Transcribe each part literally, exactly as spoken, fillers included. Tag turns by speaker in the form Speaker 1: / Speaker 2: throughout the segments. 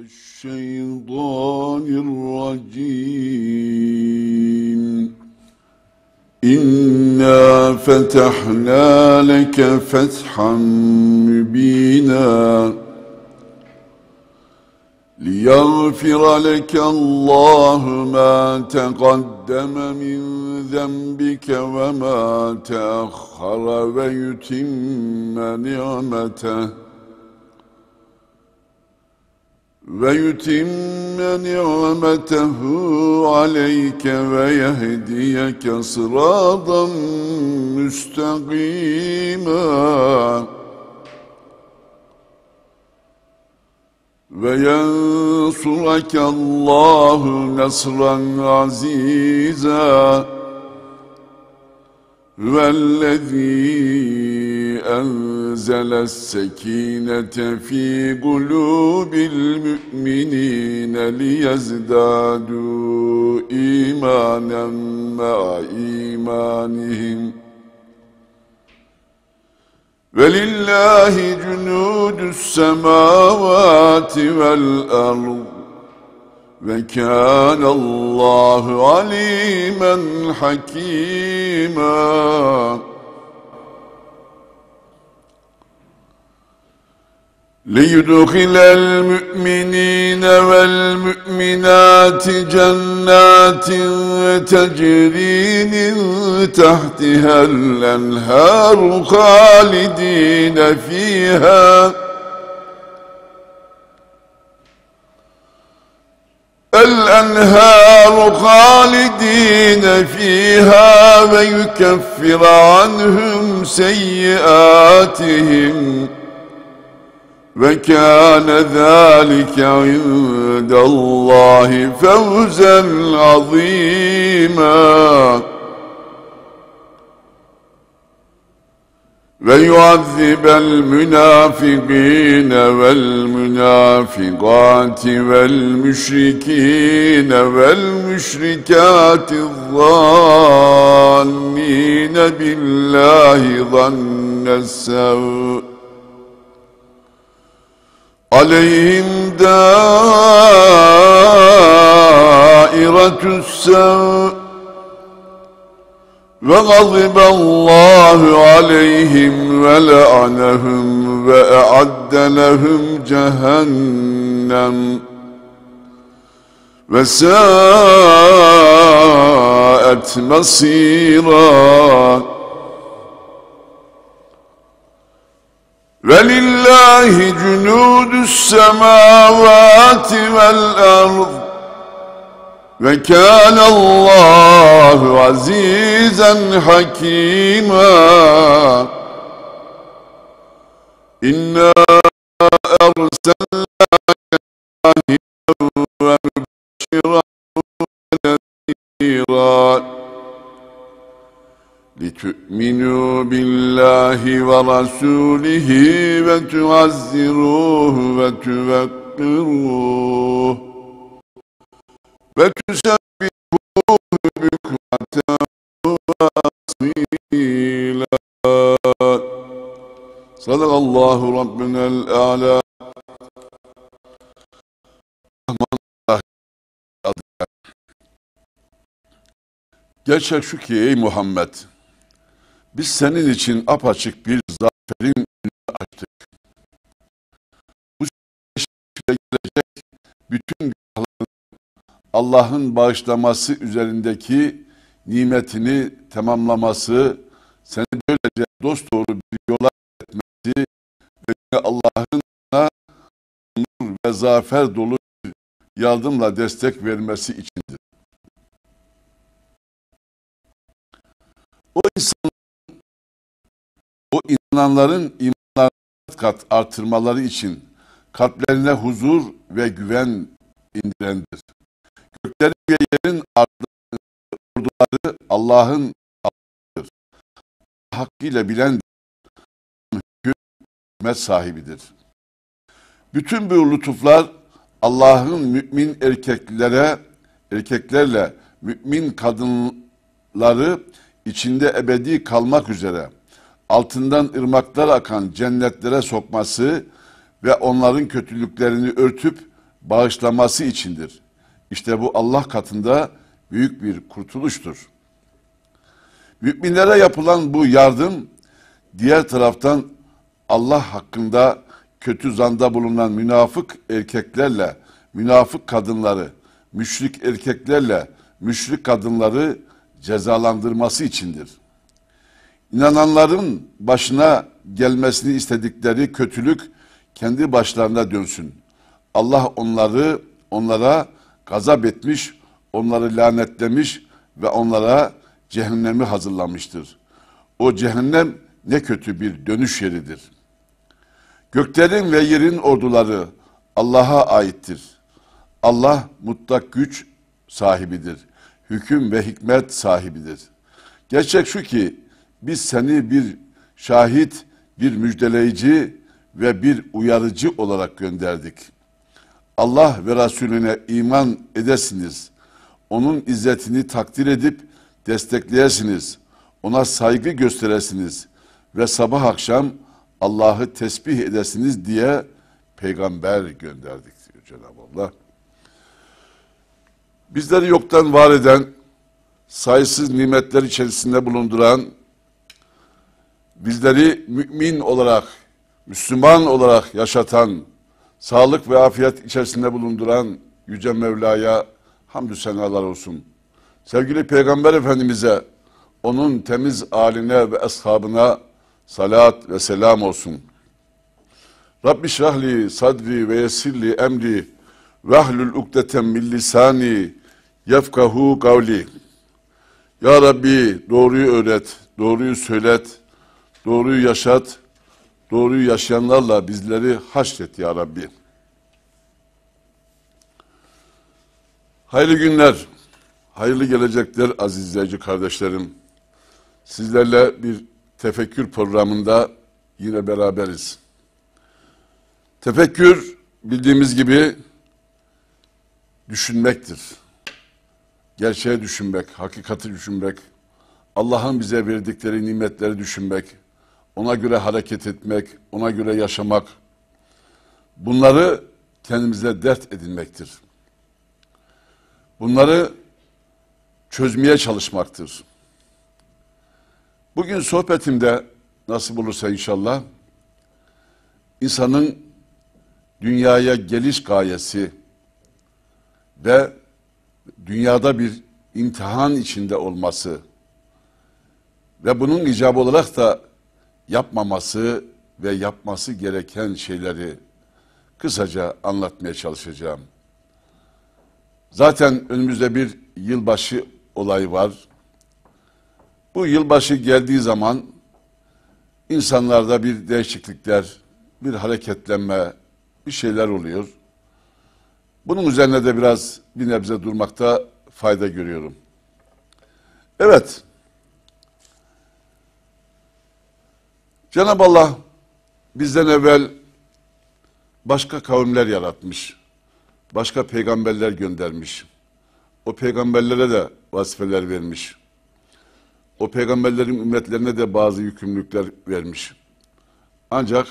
Speaker 1: الشيطان الرجيم إنا فتحنا لك فتحا مبينا ليغفر لك الله ما تقدم من ذنبك وما تأخر ويتم نعمته ويتم نعمته عليك ويهديك صراطا مستقيما وينصرك الله نصرا عزيزا والذي أنزل السكينة في قلوب المؤمنين ليزدادوا إيمانا مع إيمانهم ولله جنود السماوات والأرض وكان الله عليما حكيما ليدخل المؤمنين والمؤمنات جنات تجري من تحتها الأنهار خالدين فيها الأنهار خالدين فيها ويكفر عنهم سيئاتهم وكان ذلك عند الله فوزا عظيما ويعذب المنافقين والمنافقات والمشركين والمشركات الظانين بالله ظن السوء عليهم دائرة السوء وغضب الله عليهم ولعنهم وأعد لهم جهنم وساءت مصيرا ولله جنود السماوات والأرض وكان الله عزيزا حكيما إنا أرسلناك شاهدا ومبشرا ونذيرا لتؤمنوا بالله ورسوله وتعزروه وتوقروه وتسبحوه بكرة وأصيلا صدق الله ربنا الأعلى. Gerçek şu ki ey Muhammed, biz senin için apaçık bir zaferin önünü açtık. Bu süreçte gelecek bütün Allah'ın bağışlaması üzerindeki nimetini tamamlaması, seni böylece dosdoğru bir yola etmesi ve Allah'ın nur ve zafer dolu yardımla destek vermesi içindir. O insan, o inananların imanlarını kat artırmaları için kalplerine huzur ve güven indirendir. Göklerin ve yerin orduları Allah'ın Allah'ıdır. Hakkıyla bilen hükmet sahibidir. Bütün bu lütuflar Allah'ın mümin erkeklere, erkeklerle mümin kadınları içinde ebedi kalmak üzere altından ırmaklar akan cennetlere sokması ve onların kötülüklerini örtüp bağışlaması içindir. İşte bu Allah katında büyük bir kurtuluştur. Müminlere yapılan bu yardım, diğer taraftan Allah hakkında kötü zanda bulunan münafık erkeklerle münafık kadınları, müşrik erkeklerle müşrik kadınları cezalandırması içindir. İnananların başına gelmesini istedikleri kötülük kendi başlarına dönsün. Allah onları onlara gazap etmiş, onları lanetlemiş ve onlara cehennemi hazırlamıştır. O cehennem ne kötü bir dönüş yeridir. Göklerin ve yerin orduları Allah'a aittir. Allah mutlak güç sahibidir. Hüküm ve hikmet sahibidir. Gerçek şu ki biz seni bir şahit, bir müjdeleyici ve bir uyarıcı olarak gönderdik. Allah ve Resulüne iman edesiniz. Onun izzetini takdir edip destekleyesiniz. Ona saygı gösteresiniz ve sabah akşam Allah'ı tesbih edesiniz diye peygamber gönderdik diyor Cenab-ı Allah. Bizleri yoktan var eden, sayısız nimetler içerisinde bulunduran, bizleri mümin olarak, Müslüman olarak yaşatan, sağlık ve afiyet içerisinde bulunduran Yüce Mevla'ya hamdü senalar olsun. Sevgili Peygamber Efendimiz'e, onun temiz âline ve ashabına salat ve selam olsun. Rabbi şrahli sadri ve yessirli emri vehlül ukdeten min lisani yefkahu kavli. Ya Rabbi doğruyu öğret, doğruyu söylet, doğruyu yaşat, doğruyu yaşayanlarla bizleri haşret ya Rabbi. Hayırlı günler, hayırlı gelecekler aziz izleyici kardeşlerim. Sizlerle bir tefekkür programında yine beraberiz. Tefekkür bildiğimiz gibi düşünmektir. Gerçeği düşünmek, hakikati düşünmek, Allah'ın bize verdikleri nimetleri düşünmek, ona göre hareket etmek, ona göre yaşamak, bunları kendimize dert edinmektir. Bunları çözmeye çalışmaktır. Bugün sohbetimde nasip olursa inşallah, insanın dünyaya geliş gayesi ve dünyada bir imtihan içinde olması ve bunun icabı olarak da yapmaması ve yapması gereken şeyleri kısaca anlatmaya çalışacağım. Zaten önümüzde bir yılbaşı olayı var. Bu yılbaşı geldiği zaman insanlarda bir değişiklikler, bir hareketlenme, bir şeyler oluyor. Bunun üzerine de biraz bir nebze durmakta fayda görüyorum. Evet, Cenab-ı Allah bizden evvel başka kavimler yaratmış, başka peygamberler göndermiş. O peygamberlere de vazifeler vermiş. O peygamberlerin ümmetlerine de bazı yükümlülükler vermiş. Ancak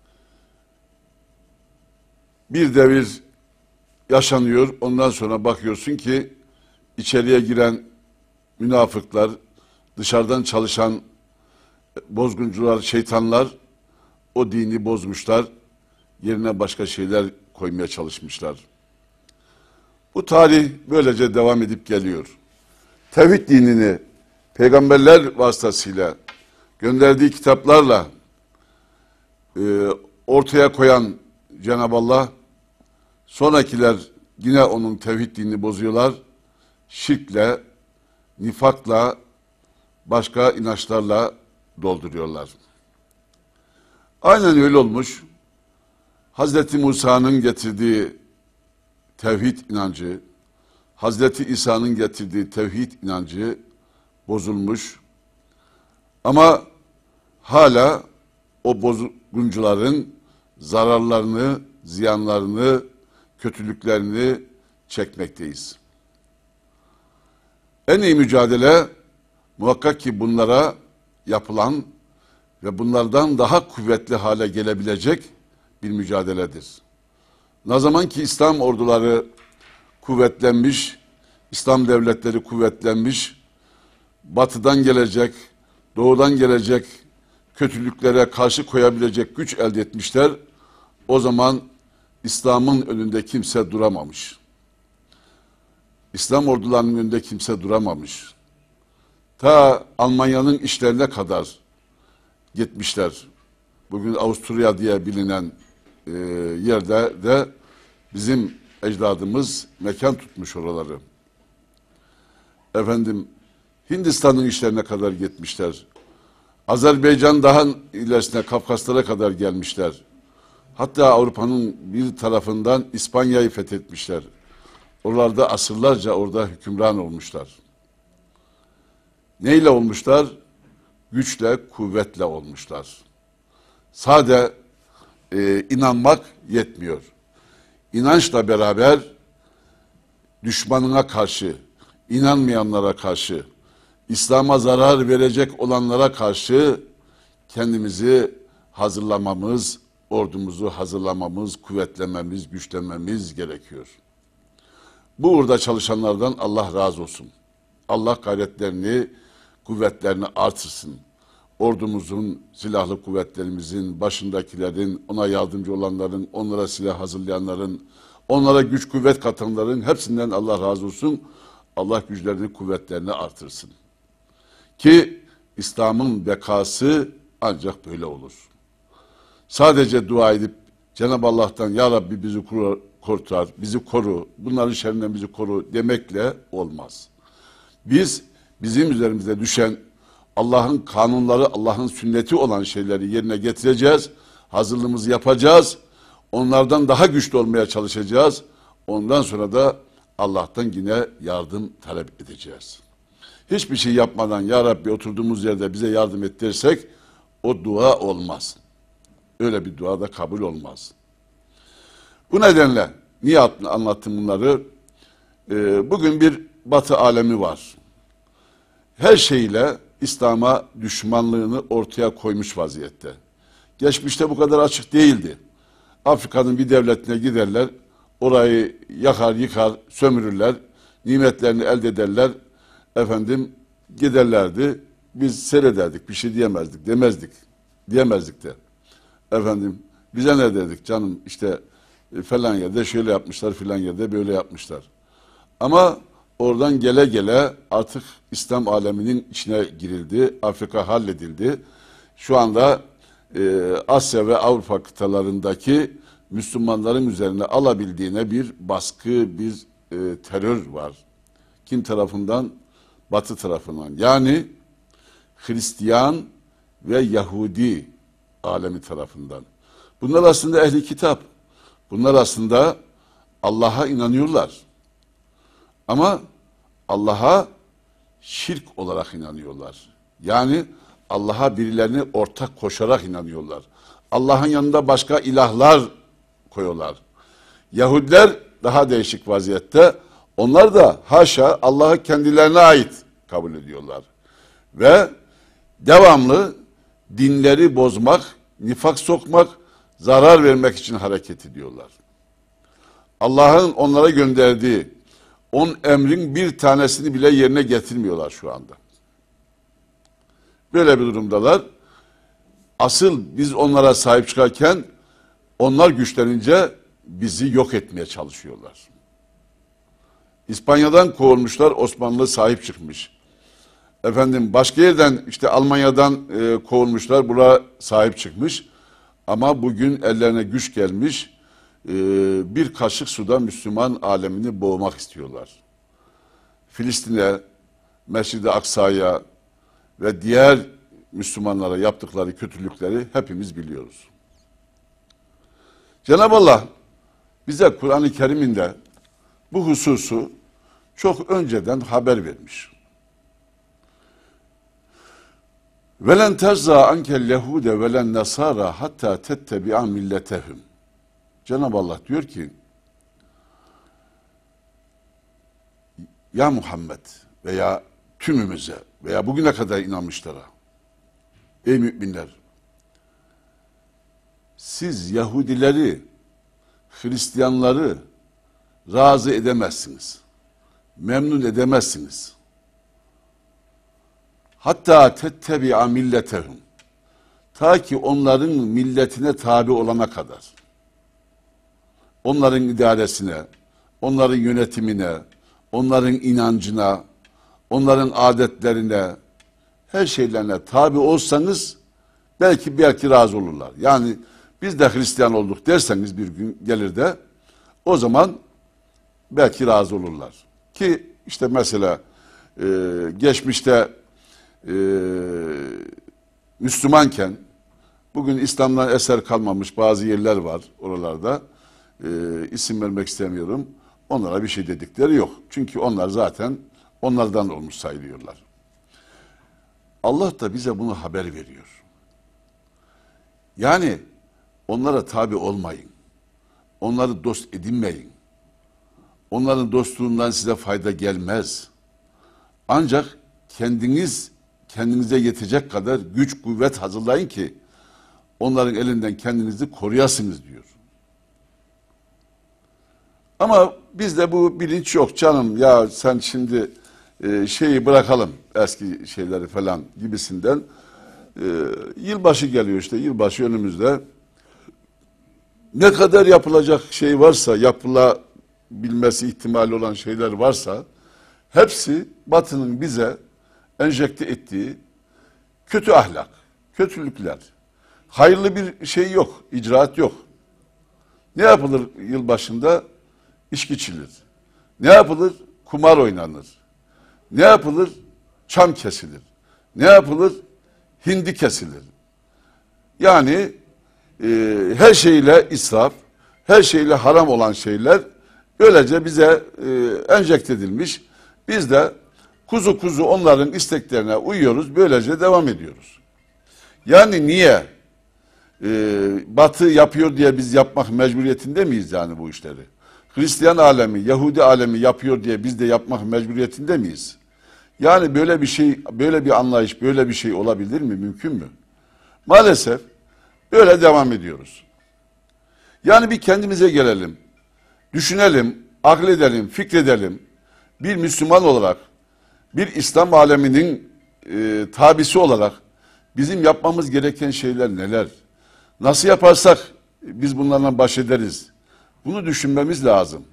Speaker 1: bir devir yaşanıyor, ondan sonra bakıyorsun ki içeriye giren münafıklar, dışarıdan çalışan bozguncular, şeytanlar o dini bozmuşlar, yerine başka şeyler koymaya çalışmışlar. Bu tarih böylece devam edip geliyor. Tevhid dinini peygamberler vasıtasıyla, gönderdiği kitaplarla e, ortaya koyan Cenab-ı Allah, sonrakiler yine onun tevhid dinini bozuyorlar. Şirkle, nifakla, başka inançlarla dolduruyorlar. Aynen öyle olmuş. Hazreti Musa'nın getirdiği tevhid inancı, Hazreti İsa'nın getirdiği tevhid inancı bozulmuş. Ama hala o bozguncuların zararlarını, ziyanlarını, kötülüklerini çekmekteyiz. En iyi mücadele muhakkak ki bunlara yapılan ve bunlardan daha kuvvetli hale gelebilecek bir mücadeledir. Ne zaman ki İslam orduları kuvvetlenmiş, İslam devletleri kuvvetlenmiş, batıdan gelecek, doğudan gelecek kötülüklere karşı koyabilecek güç elde etmişler. O zaman İslam'ın önünde kimse duramamış. İslam ordularının önünde kimse duramamış. Ta Almanya'nın işlerine kadar gitmişler. Bugün Avusturya diye bilinen e, yerde de bizim ecdadımız mekan tutmuş oraları. Efendim, Hindistan'ın işlerine kadar gitmişler. Azerbaycan daha ilerisine, Kafkaslara kadar gelmişler. Hatta Avrupa'nın bir tarafından İspanya'yı fethetmişler. Oralarda asırlarca orada hükümran olmuşlar. Neyle olmuşlar? Güçle, kuvvetle olmuşlar. Sade e, inanmak yetmiyor. İnançla beraber düşmanına karşı, inanmayanlara karşı, İslam'a zarar verecek olanlara karşı kendimizi hazırlamamız, ordumuzu hazırlamamız, kuvvetlememiz, güçlenmemiz gerekiyor. Bu uğurda çalışanlardan Allah razı olsun. Allah gayretlerini, kuvvetlerini artırsın. Ordumuzun, silahlı kuvvetlerimizin, başındakilerin, ona yardımcı olanların, onlara silah hazırlayanların, onlara güç kuvvet katanların hepsinden Allah razı olsun. Allah güçlerini, kuvvetlerini artırsın. Ki İslam'ın bekası ancak böyle olur. Sadece dua edip Cenab-ı Allah'tan ya Rabbi bizi kurtar, bizi koru, bunların şerrinden bizi koru demekle olmaz. Biz bizim üzerimize düşen Allah'ın kanunları, Allah'ın sünneti olan şeyleri yerine getireceğiz. Hazırlığımızı yapacağız. Onlardan daha güçlü olmaya çalışacağız. Ondan sonra da Allah'tan yine yardım talep edeceğiz. Hiçbir şey yapmadan ya Rabbi oturduğumuz yerde bize yardım et dersek o dua olmaz. Öyle bir dua da kabul olmaz. Bu nedenle niye anlattım bunları? Ee, bugün bir Batı alemi var. Her şeyle İslam'a düşmanlığını ortaya koymuş vaziyette. Geçmişte bu kadar açık değildi. Afrika'nın bir devletine giderler, orayı yakar, yıkar, sömürürler, nimetlerini elde ederler, efendim giderlerdi. Biz seyrederdik, bir şey diyemezdik, demezdik, diyemezdik de. Efendim bize ne dedik canım işte falan yerde şöyle yapmışlar, filan yerde böyle yapmışlar. Ama oradan gele gele artık İslam aleminin içine girildi, Afrika halledildi. Şu anda e, Asya ve Avrupa kıtalarındaki Müslümanların üzerine alabildiğine bir baskı, bir e, terör var. Kim tarafından? Batı tarafından. Yani Hristiyan ve Yahudi alemi tarafından. Bunlar aslında ehli kitap. Bunlar aslında Allah'a inanıyorlar. Ama Allah'a şirk olarak inanıyorlar. Yani Allah'a birilerini ortak koşarak inanıyorlar. Allah'ın yanında başka ilahlar koyuyorlar. Yahudiler daha değişik vaziyette. Onlar da haşa Allah'ı kendilerine ait kabul ediyorlar. Ve devamlı dinleri bozmak, nifak sokmak, zarar vermek için hareket ediyorlar. Allah'ın onlara gönderdiği on emrin bir tanesini bile yerine getirmiyorlar şu anda. Böyle bir durumdalar. Asıl biz onlara sahip çıkarken onlar güçlenince bizi yok etmeye çalışıyorlar. İspanya'dan kovulmuşlar, Osmanlı sahip çıkmış. Efendim başka yerden işte Almanya'dan e, kovulmuşlar, buna sahip çıkmış. Ama bugün ellerine güç gelmiş, e, bir kaşık suda Müslüman alemini boğmak istiyorlar. Filistin'e, Mescid-i Aksa'ya ve diğer Müslümanlara yaptıkları kötülükleri hepimiz biliyoruz. Cenab-ı Allah bize Kur'an-ı Kerim'inde bu hususu çok önceden haber vermiş. Velen terza ankel yehude velen nasara hatta tettebi'a milletehum. Cenab-ı Allah diyor ki ya Muhammed veya tümümüze veya bugüne kadar inanmışlara ey müminler siz Yahudileri, Hristiyanları razı edemezsiniz. Memnun edemezsiniz. Hatta tettebi'a milletehum. Ta ki onların milletine tabi olana kadar. Onların idaresine, onların yönetimine, onların inancına, onların adetlerine, her şeylerine tabi olsanız belki belki razı olurlar. Yani biz de Hristiyan olduk derseniz bir gün gelir de o zaman belki razı olurlar. Ki işte mesela e, geçmişte e, Müslümanken bugün İslam'dan eser kalmamış bazı yerler var oralarda. E, isim vermek istemiyorum. Onlara bir şey dedikleri yok. Çünkü onlar zaten onlardan olmuş sayılıyorlar. Allah da bize bunu haber veriyor. Yani onlara tabi olmayın. Onları dost edinmeyin. Onların dostluğundan size fayda gelmez. Ancak kendiniz kendinize yetecek kadar güç, kuvvet hazırlayın ki onların elinden kendinizi koruyasınız diyor. Ama bizde bu bilinç yok canım. Ya sen şimdi e, şeyi bırakalım, eski şeyleri falan gibisinden. E, yılbaşı geliyor işte, yılbaşı önümüzde. Ne kadar yapılacak şey varsa, yapılabilmesi ihtimali olan şeyler varsa, hepsi Batı'nın bize enjekte ettiği kötü ahlak, kötülükler. Hayırlı bir şey yok, icraat yok. Ne yapılır yılbaşında? İçki içilir. Ne yapılır? Kumar oynanır. Ne yapılır? Çam kesilir. Ne yapılır? Hindi kesilir. Yani e, her şeyle israf, her şeyle haram olan şeyler böylece bize e, enjekte edilmiş. Biz de kuzu kuzu onların isteklerine uyuyoruz, böylece devam ediyoruz. Yani niye? Ee, Batı yapıyor diye biz yapmak mecburiyetinde miyiz yani bu işleri? Hristiyan alemi, Yahudi alemi yapıyor diye biz de yapmak mecburiyetinde miyiz? Yani böyle bir şey, böyle bir anlayış, böyle bir şey olabilir mi? Mümkün mü? Maalesef böyle devam ediyoruz. Yani bir kendimize gelelim, düşünelim, akledelim, fikredelim. Bir Müslüman olarak, bir İslam aleminin e, tabisi olarak bizim yapmamız gereken şeyler neler? Nasıl yaparsak biz bunlarla baş ederiz? Bunu düşünmemiz lazım.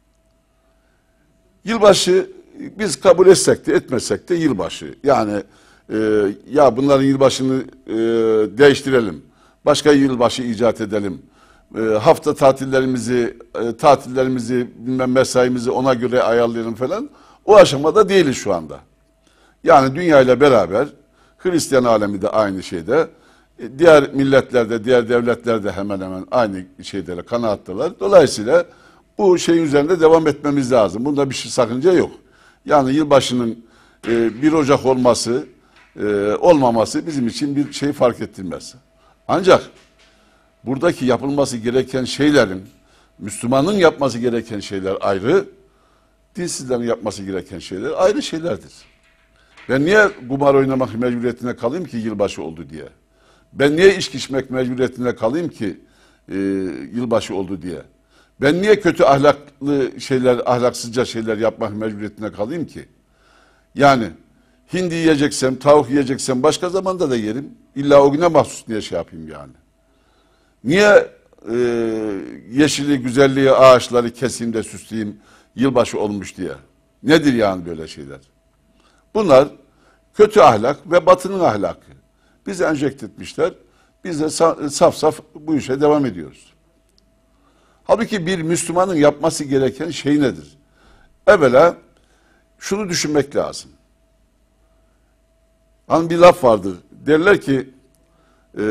Speaker 1: Yılbaşı biz kabul etsek de etmesek de yılbaşı. Yani e, ya bunların yılbaşını e, değiştirelim. Başka yılbaşı icat edelim. E, hafta tatillerimizi, e, tatillerimizi, bilmem mesaimizi ona göre ayarlayalım falan. O aşamada değiliz şu anda. Yani dünya ile beraber Hristiyan alemi de aynı şeyde. Diğer milletlerde, diğer devletlerde hemen hemen aynı şeylere kanaattalar. Dolayısıyla bu şeyin üzerinde devam etmemiz lazım. Bunda bir şey sakınca yok. Yani yılbaşının e, bir Ocak olması, e, olmaması bizim için bir şey fark ettirmez. Ancak buradaki yapılması gereken şeylerin, Müslümanın yapması gereken şeyler ayrı, dinsizlerin yapması gereken şeyler ayrı şeylerdir. Ben niye kumar oynamak mecburiyetine kalayım ki yılbaşı oldu diye? Ben niye içki içmek mecburiyetine kalayım ki e, yılbaşı oldu diye? Ben niye kötü ahlaklı şeyler, ahlaksızca şeyler yapmak mecburiyetine kalayım ki? Yani hindi yiyeceksem, tavuk yiyeceksem başka zamanda da yerim. İlla o güne mahsus diye şey yapayım yani. Niye e, yeşili, güzelliği, ağaçları keseyim de süsleyeyim yılbaşı olmuş diye? Nedir yani böyle şeyler? Bunlar kötü ahlak ve Batı'nın ahlakı. Bizi enjekte etmişler. Biz de saf saf bu işe devam ediyoruz. Halbuki bir Müslümanın yapması gereken şey nedir? Evvela şunu düşünmek lazım. Hani bir laf vardır. Derler ki e,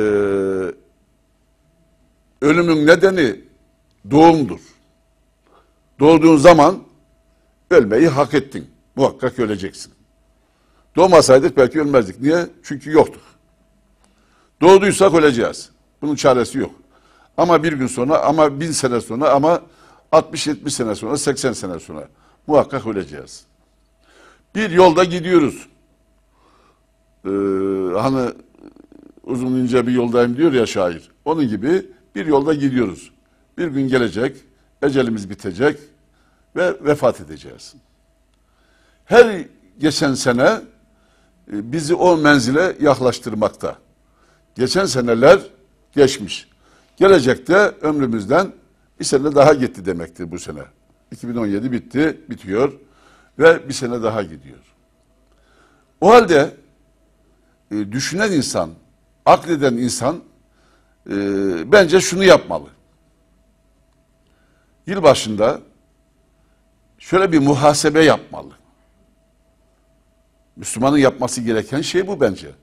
Speaker 1: ölümün nedeni doğumdur. Doğduğun zaman ölmeyi hak ettin. Muhakkak öleceksin. Doğmasaydık belki ölmezdik. Niye? Çünkü yoktuk. Doğduysak öleceğiz. Bunun çaresi yok. Ama bir gün sonra, ama bin sene sonra, ama altmış yetmiş sene sonra, seksen sene sonra muhakkak öleceğiz. Bir yolda gidiyoruz. Ee, hani uzun ince bir yoldayım diyor ya şair. Onun gibi bir yolda gidiyoruz. Bir gün gelecek, Ecelimiz bitecek ve vefat edeceğiz. Her geçen sene e, bizi o menzile yaklaştırmakta. Geçen seneler geçmiş. Gelecekte ömrümüzden bir sene daha gitti demektir bu sene. iki bin on yedi bitti, bitiyor ve bir sene daha gidiyor. O halde e, düşünen insan, akleden insan e, bence şunu yapmalı. Yılbaşında şöyle bir muhasebe yapmalı. Müslümanın yapması gereken şey bu bence.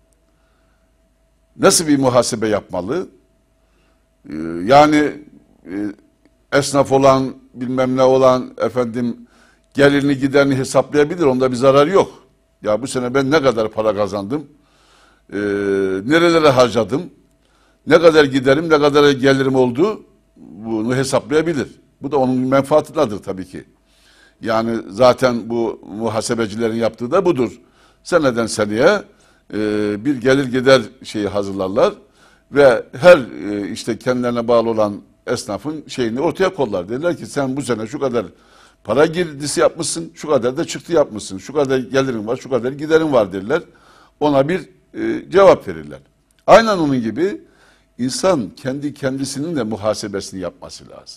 Speaker 1: Nasıl bir muhasebe yapmalı? Ee, yani e, esnaf olan, bilmem ne olan efendim gelirini giderini hesaplayabilir. Onda bir zarar yok. Ya bu sene ben ne kadar para kazandım? Ee, nerelere harcadım? Ne kadar giderim, ne kadar gelirim oldu? Bunu hesaplayabilir. Bu da onun menfaatindedir tabii ki. Yani zaten bu muhasebecilerin yaptığı da budur. Seneden seneye e, bir gelir gider şeyi hazırlarlar ve her e, işte kendilerine bağlı olan esnafın şeyini ortaya kollar. Derler ki sen bu sene şu kadar para girdisi yapmışsın, şu kadar da çıktı yapmışsın, şu kadar gelirin var, şu kadar giderin var derler. Ona bir e, cevap verirler. Aynen onun gibi insan kendi kendisinin de muhasebesini yapması lazım.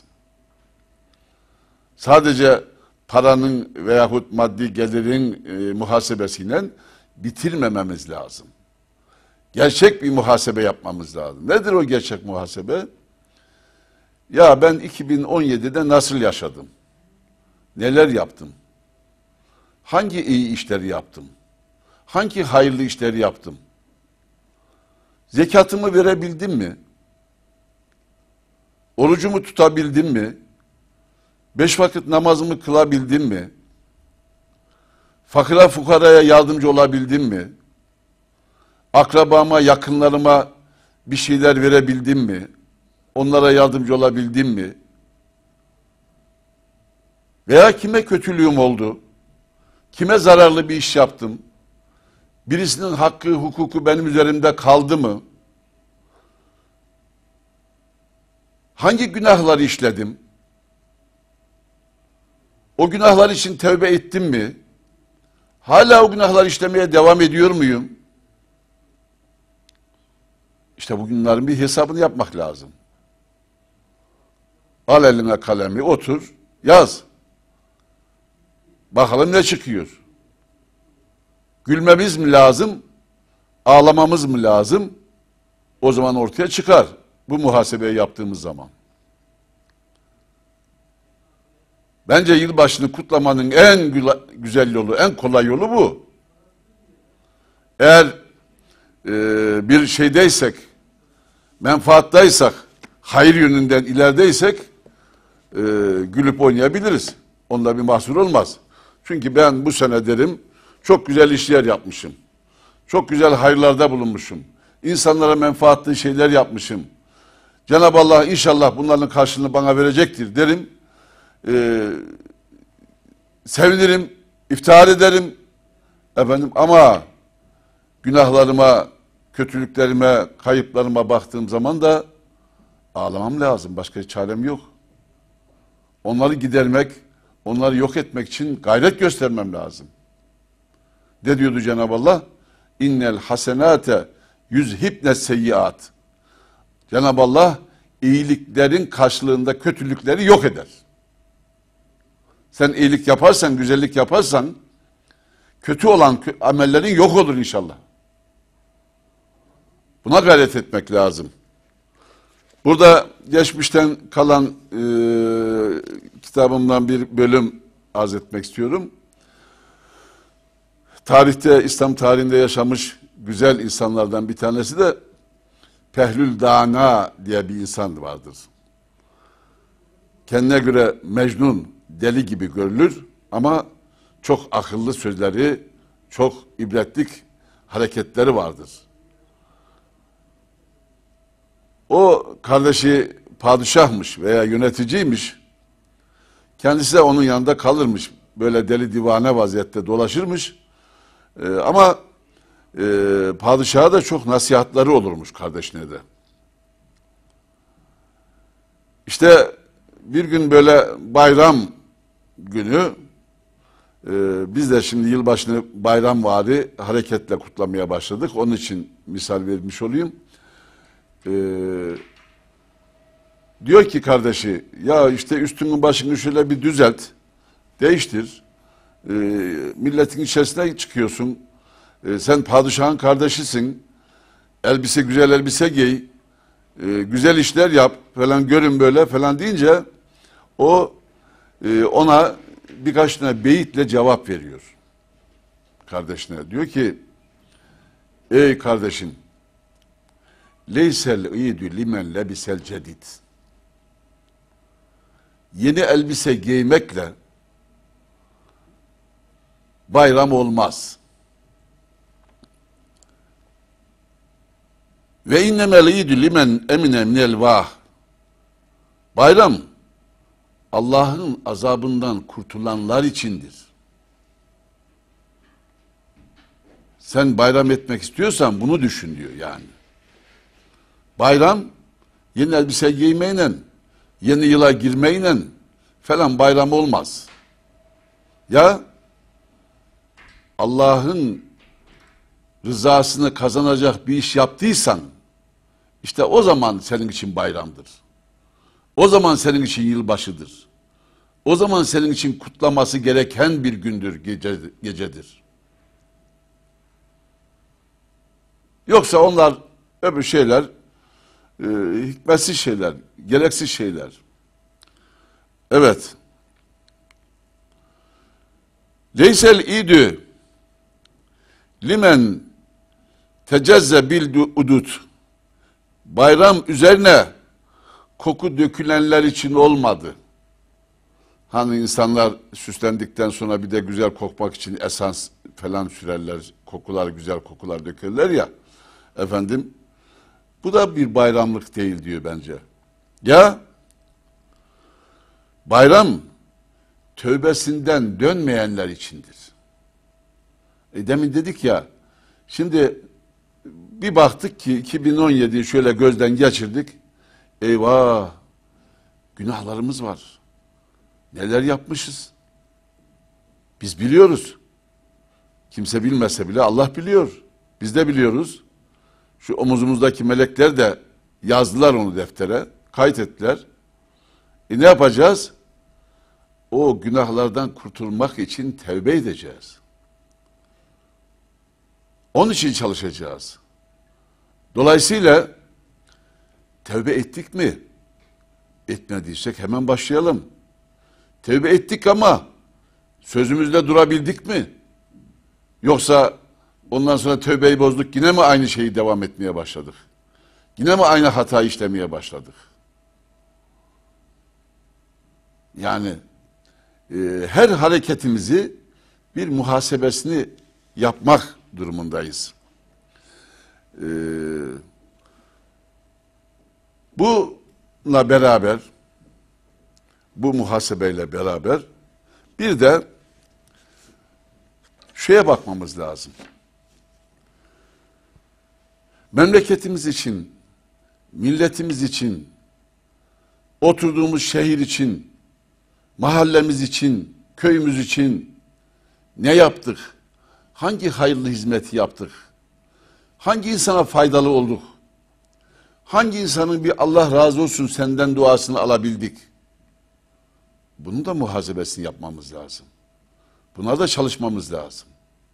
Speaker 1: Sadece paranın veyahut maddi gelirin e, muhasebesiyle bitirmememiz lazım. Gerçek bir muhasebe yapmamız lazım. Nedir o gerçek muhasebe? Ya ben iki bin on yedide nasıl yaşadım? Neler yaptım? Hangi iyi işleri yaptım? Hangi hayırlı işleri yaptım? Zekatımı verebildim mi? Orucumu tutabildim mi? Beş vakit namazımı kılabildim mi? Fakire fukaraya yardımcı olabildim mi? Akrabama, yakınlarıma bir şeyler verebildim mi? Onlara yardımcı olabildim mi? Veya kime kötülüğüm oldu? Kime zararlı bir iş yaptım? Birisinin hakkı, hukuku benim üzerimde kaldı mı? Hangi günahları işledim? O günahlar için tövbe ettim mi? Hala o günahlar işlemeye devam ediyor muyum? İşte bugünlerin bir hesabını yapmak lazım. Al eline kalemi, otur, yaz. Bakalım ne çıkıyor? Gülmemiz mi lazım? Ağlamamız mı lazım? O zaman ortaya çıkar bu muhasebeyi yaptığımız zaman. Bence yılbaşını kutlamanın en güzel yolu, en kolay yolu bu. Eğer e, bir şeydeysek, menfaattaysak, hayır yönünden ilerideysek e, gülüp oynayabiliriz. Onda bir mahsur olmaz. Çünkü ben bu sene derim çok güzel işler yapmışım. Çok güzel hayırlarda bulunmuşum. İnsanlara menfaatli şeyler yapmışım. Cenab-ı Allah inşallah bunların karşılığını bana verecektir derim. Ee, sevinirim, iftihar ederim efendim ama günahlarıma, kötülüklerime, kayıplarıma baktığım zaman da ağlamam lazım. Başka çarem yok. Onları gidermek, onları yok etmek için gayret göstermem lazım. Ne diyordu Cenab-ı Allah? İnnel hasenate yüzhibne seyyiat. Cenab-ı Allah iyiliklerin karşılığında kötülükleri yok eder. Sen iyilik yaparsan, güzellik yaparsan kötü olan amellerin yok olur inşallah. Buna gayret etmek lazım. Burada geçmişten kalan e, kitabımdan bir bölüm arz etmek istiyorum. Tarihte, İslam tarihinde yaşamış güzel insanlardan bir tanesi de Pehlül Dana diye bir insan vardır. Kendine göre Mecnun, deli gibi görülür ama çok akıllı sözleri, çok ibretlik hareketleri vardır. O kardeşi padişahmış veya yöneticiymiş. Kendisi de onun yanında kalırmış. Böyle deli divane vaziyette dolaşırmış. Ee, ama e, padişaha da çok nasihatları olurmuş kardeşine de. İşte bir gün böyle bayram günü, e, biz de şimdi yılbaşını bayramvari hareketle kutlamaya başladık. Onun için misal vermiş olayım. E, diyor ki kardeşi, ya işte üstünün başını şöyle bir düzelt, değiştir. E, milletin içerisine çıkıyorsun. E, sen padişahın kardeşisin. Elbise, güzel elbise giy. E, güzel işler yap falan, görün böyle falan deyince o e, ona birkaç tane beyitle cevap veriyor kardeşine. Diyor ki, ey kardeşim, leysel idü limen lebisel cedid. Yeni elbise giymekle bayram olmaz. Ve innemel idü limen emine minel vah. Bayram Allah'ın azabından kurtulanlar içindir. Sen bayram etmek istiyorsan bunu düşün diyor yani. Bayram yeni elbise giymeyle, yeni yıla girmeyle falan bayram olmaz. Ya Allah'ın rızasını kazanacak bir iş yaptıysan, işte o zaman senin için bayramdır. O zaman senin için yılbaşıdır. O zaman senin için kutlaması gereken bir gündür, gece, gecedir. Yoksa onlar öbür şeyler, e, hikmetsiz şeyler, gereksiz şeyler. Evet. Leysel idü limen tecezze bil udut. Bayram üzerine koku dökülenler için olmadı. Hani insanlar süslendikten sonra bir de güzel kokmak için esans falan sürerler, kokular, güzel kokular dökerler ya. Efendim, bu da bir bayramlık değil diyor bence. Ya bayram tövbesinden dönmeyenler içindir. E demin dedik ya, şimdi bir baktık ki iki bin on yediyi şöyle gözden geçirdik. Eyvah, günahlarımız var. Neler yapmışız? Biz biliyoruz. Kimse bilmese bile Allah biliyor. Biz de biliyoruz. Şu omuzumuzdaki melekler de yazdılar onu deftere, kaydettiler. E ne yapacağız? O günahlardan kurtulmak için tevbe edeceğiz. Onun için çalışacağız. Dolayısıyla tevbe ettik mi? Etmediysek hemen başlayalım. Tevbe ettik ama sözümüzde durabildik mi? Yoksa ondan sonra tövbeyi bozduk, yine mi aynı şeyi devam etmeye başladık? Yine mi aynı hatayı işlemeye başladık? Yani e, her hareketimizi bir muhasebesini yapmak durumundayız. E, bununla beraber, bu muhasebeyle beraber bir de şeye bakmamız lazım. Memleketimiz için, milletimiz için, oturduğumuz şehir için, mahallemiz için, köyümüz için ne yaptık? Hangi hayırlı hizmeti yaptık? Hangi insana faydalı olduk? Hangi insanın bir Allah razı olsun senden duasını alabildik? Bunun da muhasebesini yapmamız lazım. Buna da çalışmamız lazım.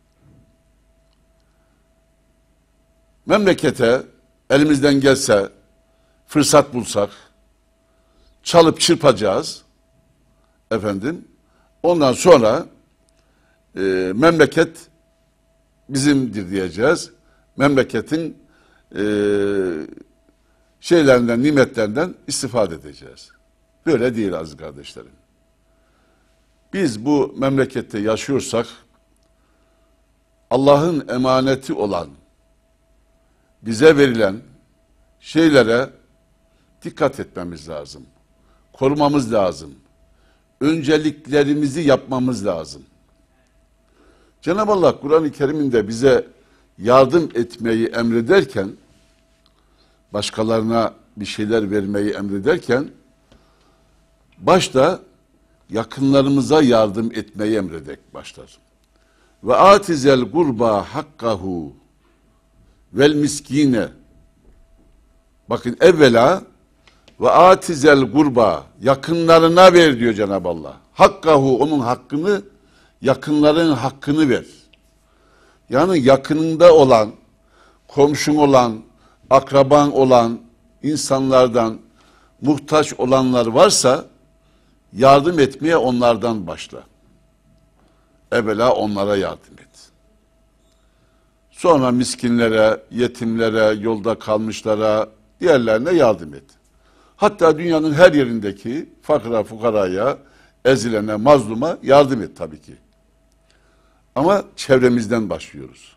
Speaker 1: Memlekete elimizden gelse, fırsat bulsak, çalıp çırpacağız. Efendim, ondan sonra e, memleket bizimdir diyeceğiz. Memleketin e, şeylerinden, nimetlerinden istifade edeceğiz. Böyle değil aziz kardeşlerim. Biz bu memlekette yaşıyorsak, Allah'ın emaneti olan, bize verilen şeylere dikkat etmemiz lazım. Korumamız lazım. Önceliklerimizi yapmamız lazım. Cenab-ı Allah Kur'an-ı Kerim'inde bize yardım etmeyi emrederken, başkalarına bir şeyler vermeyi emrederken, başta yakınlarımıza yardım etmeyi emrederek başlar. Ve atizel gurba hakkahu vel miskine. Bakın evvela ve atizel gurba, yakınlarına ver diyor Cenab-ı Allah. Hakkahu, onun hakkını, yakınların hakkını ver. Yani yakınında olan, komşun olan, akraban olan insanlardan muhtaç olanlar varsa yardım etmeye onlardan başla. Evvela onlara yardım et. Sonra miskinlere, yetimlere, yolda kalmışlara, diğerlerine yardım et. Hatta dünyanın her yerindeki fakra fukaraya, ezilene, mazluma yardım et tabii ki. Ama çevremizden başlıyoruz.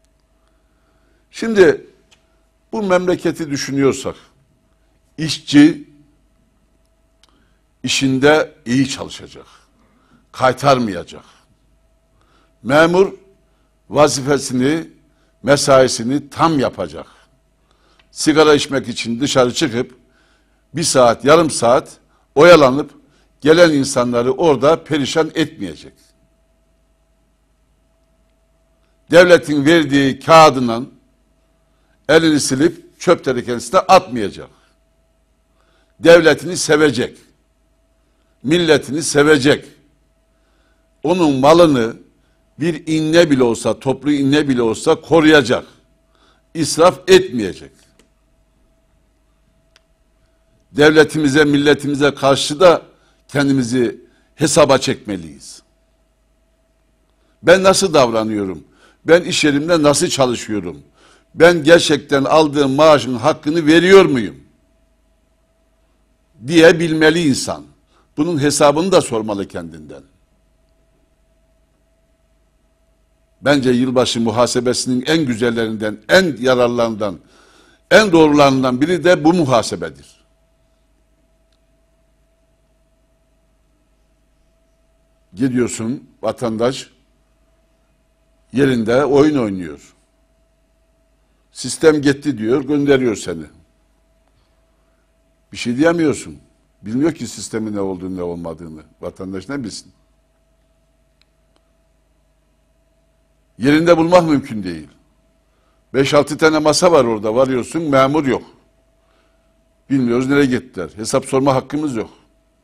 Speaker 1: Şimdi bu memleketi düşünüyorsak, işçi işinde iyi çalışacak, kaytarmayacak. Memur vazifesini, mesaisini tam yapacak. Sigara içmek için dışarı çıkıp bir saat, yarım saat oyalanıp gelen insanları orada perişan etmeyecek. Devletin verdiği kağıdından elini silip çöp tenekesine atmayacak. Devletini sevecek. Milletini sevecek. Onun malını bir inne bile olsa, toplu inne bile olsa koruyacak. İsraf etmeyecek. Devletimize, milletimize karşı da kendimizi hesaba çekmeliyiz. Ben nasıl davranıyorum? Ben iş yerimde nasıl çalışıyorum? Ben gerçekten aldığım maaşın hakkını veriyor muyum? Diye bilmeli insan. Bunun hesabını da sormalı kendinden. Bence yılbaşı muhasebesinin en güzellerinden, en yararlarından, en doğrularından biri de bu muhasebedir. Gidiyorsun, vatandaş yerinde oyun oynuyor. Sistem gitti diyor, gönderiyor seni. Bir şey diyemiyorsun. Bilmiyor ki sistemin ne olduğunu, ne olmadığını. Vatandaş ne bilsin? Yerinde bulmak mümkün değil. Beş altı tane masa var orada, varıyorsun, memur yok. Bilmiyoruz nereye gittiler. Hesap sorma hakkımız yok.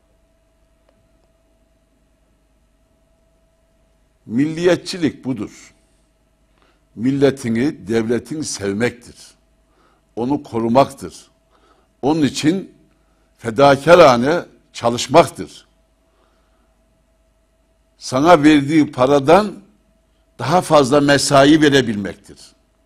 Speaker 1: Milliyetçilik budur. Milletini, devletini sevmektir. Onu korumaktır. Onun için fedakarane çalışmaktır. Sana verdiği paradan daha fazla mesai verebilmektir.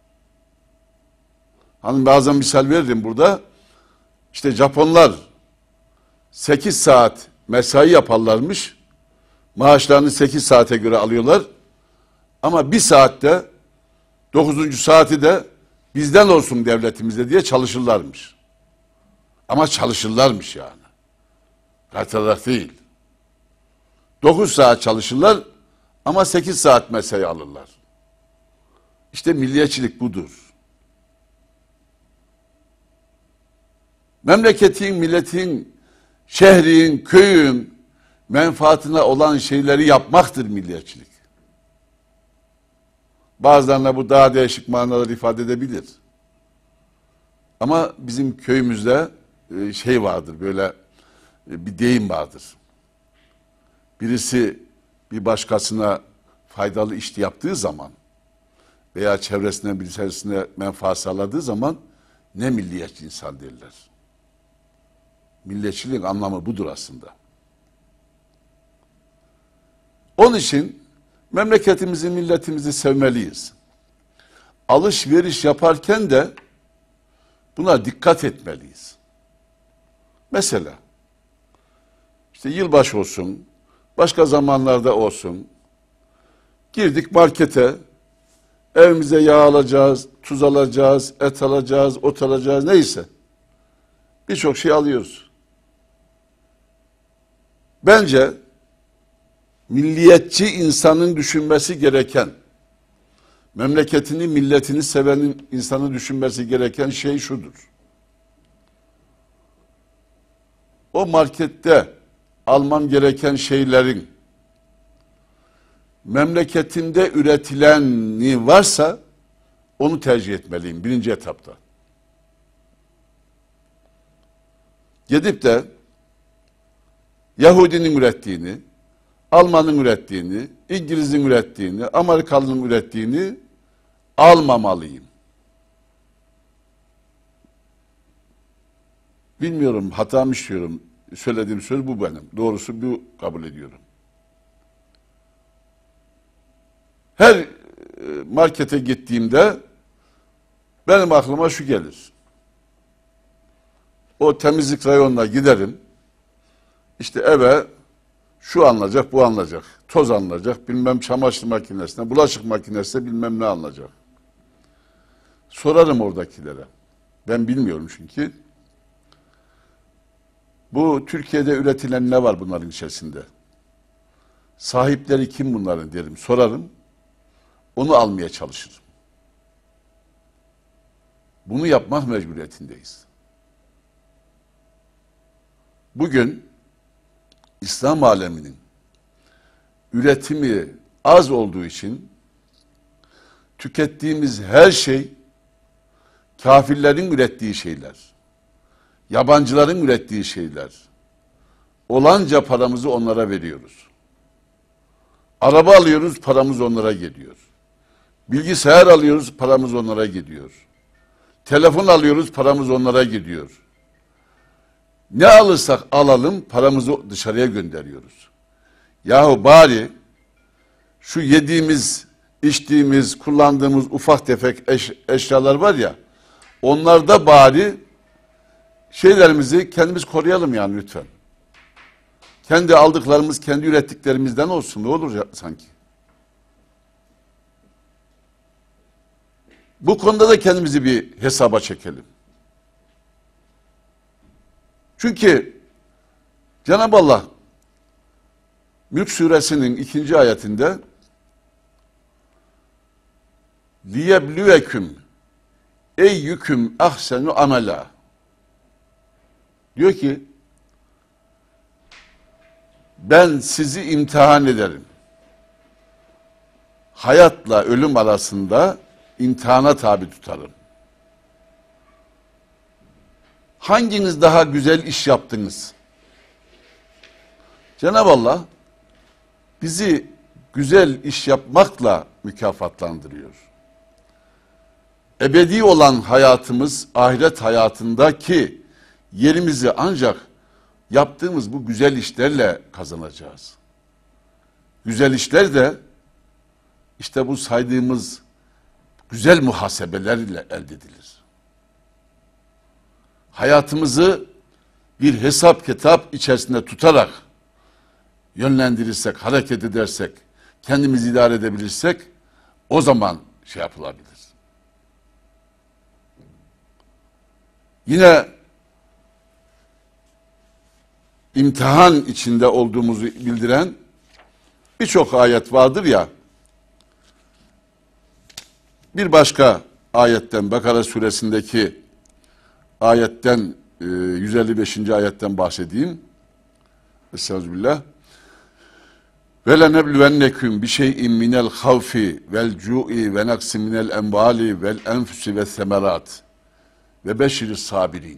Speaker 1: Hani bazen misal veririm burada. İşte Japonlar sekiz saat mesai yaparlarmış. Maaşlarını sekiz saate göre alıyorlar. Ama bir saatte dokuzuncu saati de bizden olsun devletimize diye çalışırlarmış. Ama çalışırlarmış yani. Kaytarlar değil. Dokuz saat çalışırlar ama sekiz saat mesai alırlar. İşte milliyetçilik budur. Memleketin, milletin, şehrin, köyün menfaatine olan şeyleri yapmaktır milliyetçilik. Bazılarına bu daha değişik manalar ifade edebilir. Ama bizim köyümüzde şey vardır, böyle bir deyim vardır. Birisi bir başkasına faydalı iş yaptığı zaman veya çevresine, birisine menfaat sağladığı zaman ne milliyetçi insan derler. Milliyetçiliğin anlamı budur aslında. Onun için memleketimizi, milletimizi sevmeliyiz. Alışveriş yaparken de buna dikkat etmeliyiz. Mesela işte yılbaşı olsun, başka zamanlarda olsun, girdik markete, evimize yağ alacağız, tuz alacağız, et alacağız, ot alacağız, neyse. Birçok şey alıyoruz. Bence milliyetçi insanın düşünmesi gereken, memleketini, milletini sevenin insanı düşünmesi gereken şey şudur. O markette almam gereken şeylerin memleketimde üretileni varsa onu tercih etmeliyim birinci etapta. Gidip de Yahudinin ürettiğini, Almanın ürettiğini, İngiliz'in ürettiğini, Amerikalı'nın ürettiğini almamalıyım. Bilmiyorum, hata mı işliyorum. Söylediğim söz bu benim. Doğrusu bu, kabul ediyorum. Her markete gittiğimde benim aklıma şu gelir. O temizlik rayonuna giderim. İşte eve şu alınacak, bu alınacak. Toz alınacak, bilmem çamaşır makinesine, bulaşık makinesine bilmem ne alınacak. Sorarım oradakilere. Ben bilmiyorum çünkü. Bu Türkiye'de üretilen ne var bunların içerisinde? Sahipleri kim bunların derim, sorarım. Onu almaya çalışırım. Bunu yapmak mecburiyetindeyiz. Bugün İslam aleminin üretimi az olduğu için tükettiğimiz her şey kafirlerin ürettiği şeyler, yabancıların ürettiği şeyler. Olanca paramızı onlara veriyoruz. Araba alıyoruz, paramız onlara gidiyor. Bilgisayar alıyoruz, paramız onlara gidiyor. Telefon alıyoruz, paramız onlara gidiyor. Ne alırsak alalım, paramızı dışarıya gönderiyoruz. Yahu bari şu yediğimiz, içtiğimiz, kullandığımız ufak tefek eş, eşyalar var ya, onlarda bari şeylerimizi kendimiz koruyalım yani lütfen. Kendi aldıklarımız, kendi ürettiklerimizden olsun. Ne olur ya, sanki. Bu konuda da kendimizi bir hesaba çekelim. Çünkü Cenab-ı Allah Mülk suresinin ikinci ayetinde liyeblüveküm eyyüküm ahsenu amela diyor ki ben sizi imtihan ederim. Hayatla ölüm arasında imtihana tabi tutarım. Hanginiz daha güzel iş yaptınız? Cenab-ı Allah bizi güzel iş yapmakla mükafatlandırıyor. Ebedi olan hayatımız, ahiret hayatındaki yerimizi ancak yaptığımız bu güzel işlerle kazanacağız. Güzel işler de işte bu saydığımız güzel muhasebelerle elde edilir. Hayatımızı bir hesap kitap içerisinde tutarak yönlendirirsek, hareket edersek, kendimizi idare edebilirsek o zaman şey yapılabilir. Yine imtihan içinde olduğumuzu bildiren birçok ayet vardır ya. Bir başka ayetten, Bakara suresindeki ayetten, yüz elli beşinci ayetten bahsedeyim. Estağfirullah. Ve lenebluvennekum bi şey'in minel havfi vel cu'i ve naqsin minel envali vel enfusi ve semerat ve beşiris sabirin.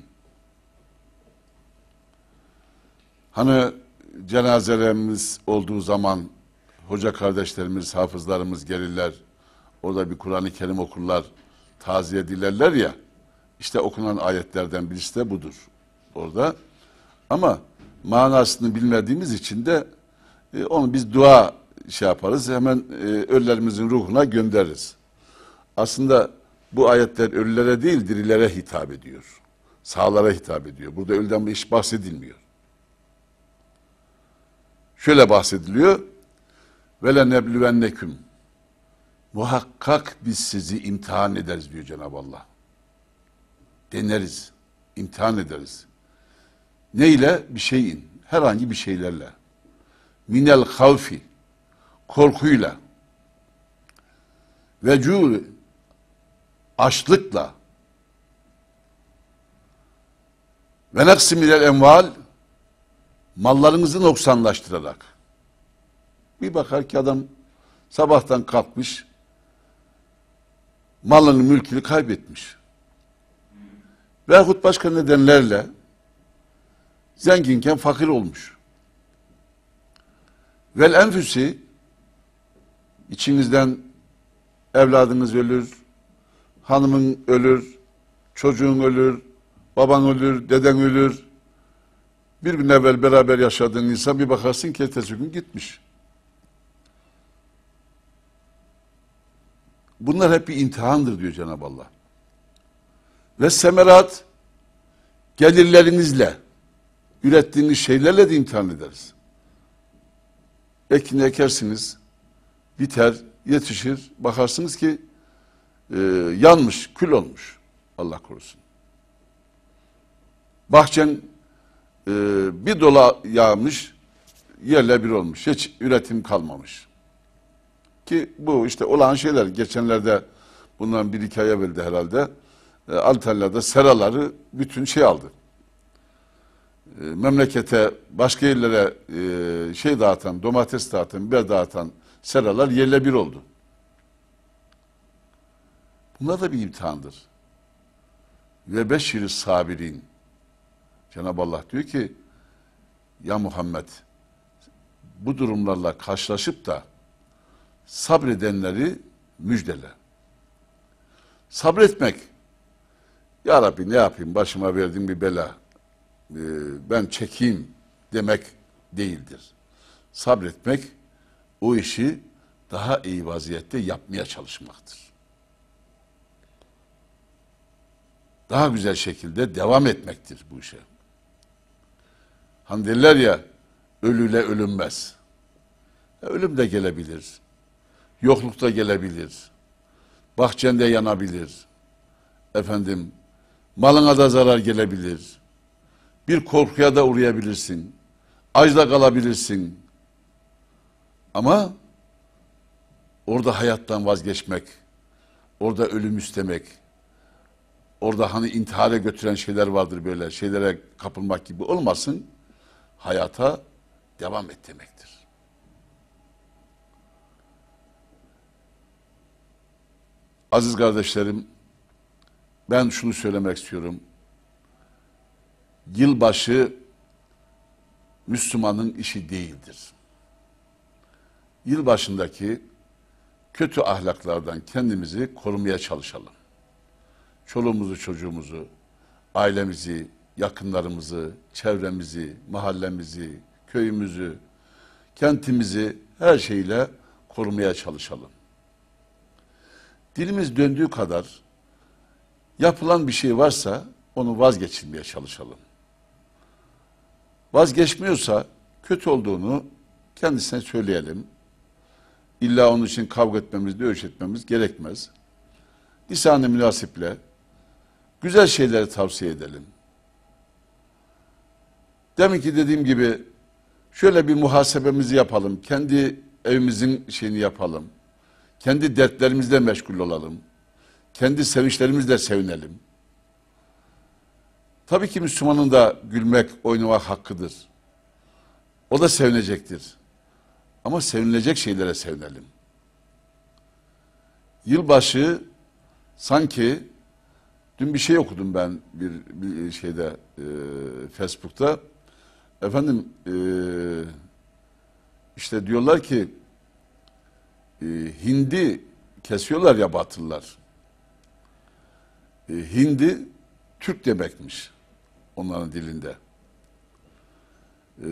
Speaker 1: Hani cenazelerimiz olduğu zaman hoca kardeşlerimiz, hafızlarımız gelirler. Orada bir Kur'an-ı Kerim okurlar, taziye dilerler ya. İşte okunan ayetlerden birisi de budur orada. Ama manasını bilmediğimiz için de e, onu biz dua şey yaparız. Hemen e, ölülerimizin ruhuna göndeririz. Aslında bu ayetler ölülere değil dirilere hitap ediyor. Sağlara hitap ediyor. Burada ölüden bir iş bahsedilmiyor. Şöyle bahsediliyor. وَلَنَبْلُوَنَّكُمْ Muhakkak biz sizi imtihan ederiz diyor Cenab-ı Allah. Deneriz, imtihan ederiz. Neyle? Bir şeyin, herhangi bir şeylerle. Minel havfi, korkuyla. Ve cu, açlıkla. Ve naqsi minel enval, mallarınızı noksanlaştırarak. Bir bakar ki adam sabahtan kalkmış, malını mülkünü kaybetmiş. Veyahut başka nedenlerle zenginken fakir olmuş. Vel enfüsi, içinizden evladınız ölür, hanımın ölür, çocuğun ölür, baban ölür, deden ölür. Bir gün evvel beraber yaşadığın insan bir bakarsın ki ertesi gün gitmiş. Bunlar hep bir imtihandır diyor Cenab-ı Allah. Ve semerat, gelirlerinizle, ürettiğiniz şeylerle de imtihan ederiz. Ekini ekersiniz, biter, yetişir, bakarsınız ki e, yanmış, kül olmuş. Allah korusun. Bahçen e, bir dola yağmış, yerle bir olmuş. Hiç üretim kalmamış. Ki bu işte olan şeyler. Geçenlerde bundan bir iki ay evveldi herhalde. E, Antalya'da seraları bütün şey aldı. E, memlekete, başka yerlere e, şey dağıtan, domates dağıtan, biber dağıtan seralar yerle bir oldu. Bunlar da bir imtihandır. Ve beşir sabirin. Cenab-ı Allah diyor ki, ya Muhammed, bu durumlarla karşılaşıp da sabredenleri müjdele. Sabretmek, ya Rabbi ne yapayım, başıma verdiğin bir bela, ee, ben çekeyim demek değildir. Sabretmek, o işi daha iyi vaziyette yapmaya çalışmaktır. Daha güzel şekilde devam etmektir bu işe. Hani derler ya, ölüyle ölünmez. Ya, ölüm de gelebilir. Yokluk da gelebilir. Bahçende yanabilir. Efendim, malına da zarar gelebilir. Bir korkuya da uğrayabilirsin. Açla kalabilirsin. Ama orada hayattan vazgeçmek, orada ölüm istemek, orada hani intihara götüren şeyler vardır böyle, şeylere kapılmak gibi olmasın, hayata devam et demektir. Aziz kardeşlerim, ben şunu söylemek istiyorum. Yılbaşı Müslümanın işi değildir. Yılbaşındaki kötü ahlaklardan kendimizi korumaya çalışalım. Çoluğumuzu, çocuğumuzu, ailemizi, yakınlarımızı, çevremizi, mahallemizi, köyümüzü, kentimizi her şeyle korumaya çalışalım. Dilimiz döndüğü kadar yapılan bir şey varsa onu vazgeçirmeye çalışalım. Vazgeçmiyorsa kötü olduğunu kendisine söyleyelim. İlla onun için kavga etmemiz, dövüş etmemiz gerekmez. Lisan-ı münasiple güzel şeyleri tavsiye edelim. Demin ki dediğim gibi şöyle bir muhasebemizi yapalım. Kendi evimizin şeyini yapalım. Kendi dertlerimizle meşgul olalım. Kendi sevinçlerimizle sevinelim. Tabii ki Müslümanın da gülmek, oynamak hakkıdır. O da sevinecektir. Ama sevinilecek şeylere sevinelim. Yılbaşı sanki, dün bir şey okudum ben bir, bir şeyde e, Facebook'ta. Efendim e, işte diyorlar ki e, hindi kesiyorlar ya Batılılar. E, hindi Türk demekmiş onların dilinde. E,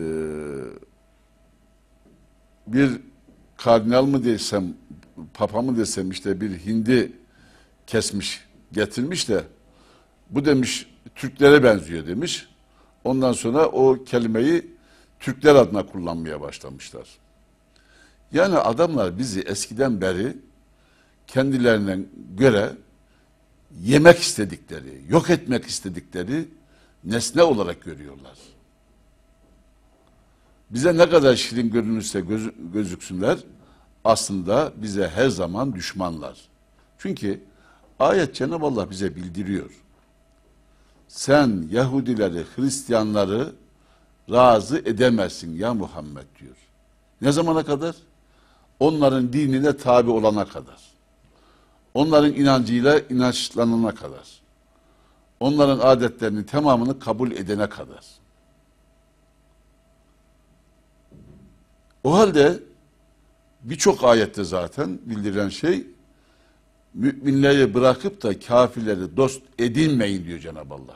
Speaker 1: bir kardinal mı desem, papa mı desem işte bir hindi kesmiş, getirmiş de bu demiş Türklere benziyor demiş. Ondan sonra o kelimeyi Türkler adına kullanmaya başlamışlar. Yani adamlar bizi eskiden beri kendilerine göre yemek istedikleri, yok etmek istedikleri nesne olarak görüyorlar. Bize ne kadar şirin görünürse göz, gözüksünler, aslında bize her zaman düşmanlar. Çünkü ayet Cenab-ı Allah bize bildiriyor. Sen Yahudileri, Hristiyanları razı edemezsin ya Muhammed diyor. Ne zamana kadar? Onların dinine tabi olana kadar. Onların inancıyla inançlanana kadar. Onların adetlerinin tamamını kabul edene kadar. O halde birçok ayette zaten bildirilen şey, müminleri bırakıp da kafirleri dost edinmeyin diyor Cenab-ı Allah.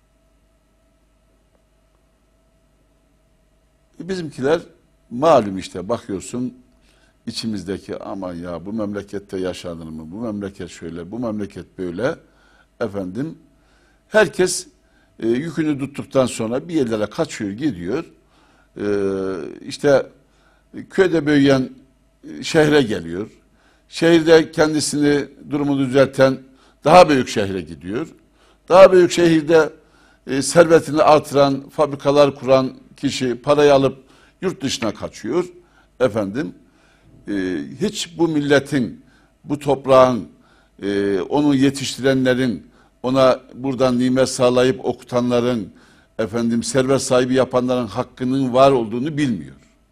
Speaker 1: Bizimkiler malum işte bakıyorsun içimizdeki aman ya bu memlekette yaşanır mı? Bu memleket şöyle, bu memleket böyle. Efendim herkes e, yükünü tuttuktan sonra bir yerlere kaçıyor, gidiyor. E, işte köyde büyüyen e, şehre geliyor. Şehirde kendisini, durumunu düzelten daha büyük şehre gidiyor. Daha büyük şehirde e, servetini artıran, fabrikalar kuran kişi parayı alıp yurt dışına kaçıyor. Efendim, e, hiç bu milletin, bu toprağın, e, onu yetiştirenlerin, ona buradan nimet sağlayıp okutanların, efendim servet sahibi yapanların hakkının var olduğunu bilmiyor.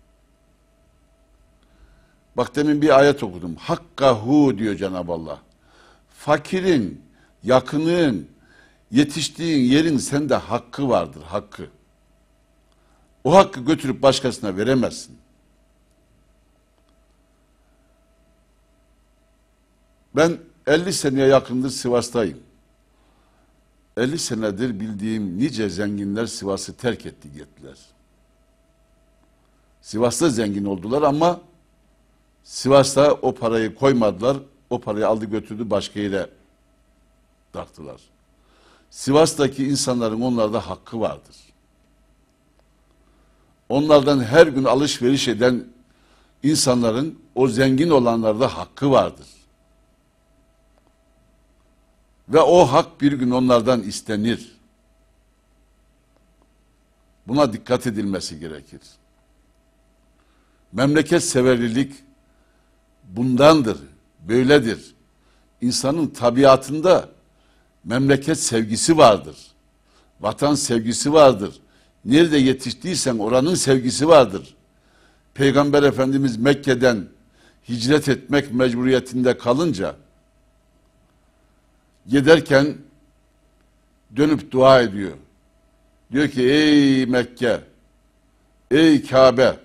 Speaker 1: Bak demin bir ayet okudum. Hakkahu diyor Cenab-ı Allah. Fakirin, yakının, yetiştiğin yerin sende hakkı vardır, hakkı. O hakkı götürüp başkasına veremezsin. Ben elli seneye yakındır Sivas'tayım. elli senedir bildiğim nice zenginler Sivas'ı terk etti gittiler. Sivas'ta zengin oldular ama Sivas'ta o parayı koymadılar. O parayı aldı götürdü başka yere taktılar. Sivas'taki insanların onlarda hakkı vardır. Onlardan her gün alışveriş eden insanların o zengin olanlarda hakkı vardır. Ve o hak bir gün onlardan istenir. Buna dikkat edilmesi gerekir. Memleket severlilik bundandır, böyledir. İnsanın tabiatında memleket sevgisi vardır. Vatan sevgisi vardır. Nerede yetiştiysen oranın sevgisi vardır. Peygamber Efendimiz Mekke'den hicret etmek mecburiyetinde kalınca giderken dönüp dua ediyor. Diyor ki ey Mekke, ey Kabe,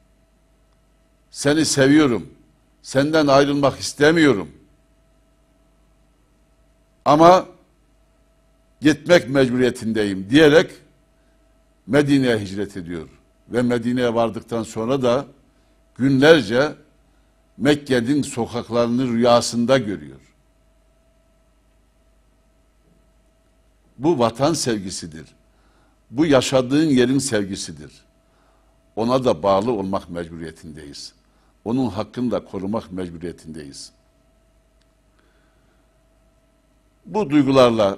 Speaker 1: seni seviyorum. Senden ayrılmak istemiyorum. Ama gitmek mecburiyetindeyim diyerek Medine'ye hicret ediyor. Ve Medine'ye vardıktan sonra da günlerce Mekke'nin sokaklarını rüyasında görüyor. Bu vatan sevgisidir. Bu yaşadığın yerin sevgisidir. Ona da bağlı olmak mecburiyetindeyiz. Onun hakkını da korumak mecburiyetindeyiz. Bu duygularla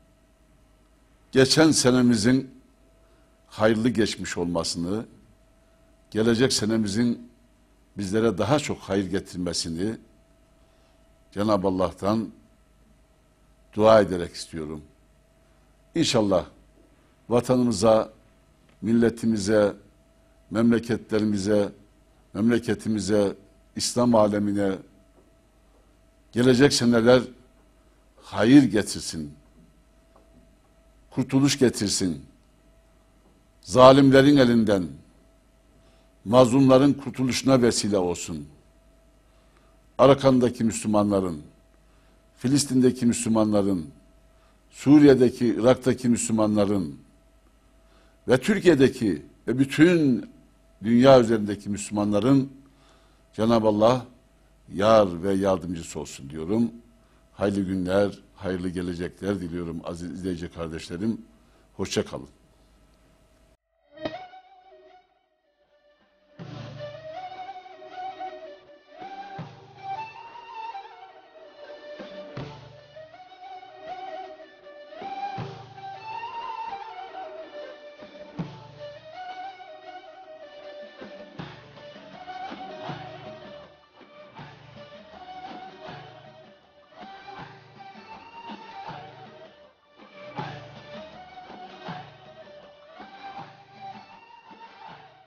Speaker 1: geçen senemizin hayırlı geçmiş olmasını, gelecek senemizin bizlere daha çok hayır getirmesini Cenab-ı Allah'tan dua ederek istiyorum. İnşallah vatanımıza, milletimize, memleketlerimize, memleketimize, İslam alemine gelecek seneler hayır getirsin, kurtuluş getirsin. Zalimlerin elinden, mazlumların kurtuluşuna vesile olsun. Arakan'daki Müslümanların, Filistin'deki Müslümanların, Suriye'deki, Irak'taki Müslümanların ve Türkiye'deki ve bütün dünya üzerindeki Müslümanların Cenab-ı Allah yar ve yardımcısı olsun diyorum. Hayırlı günler, hayırlı gelecekler diliyorum aziz izleyici kardeşlerim. Hoşça kalın.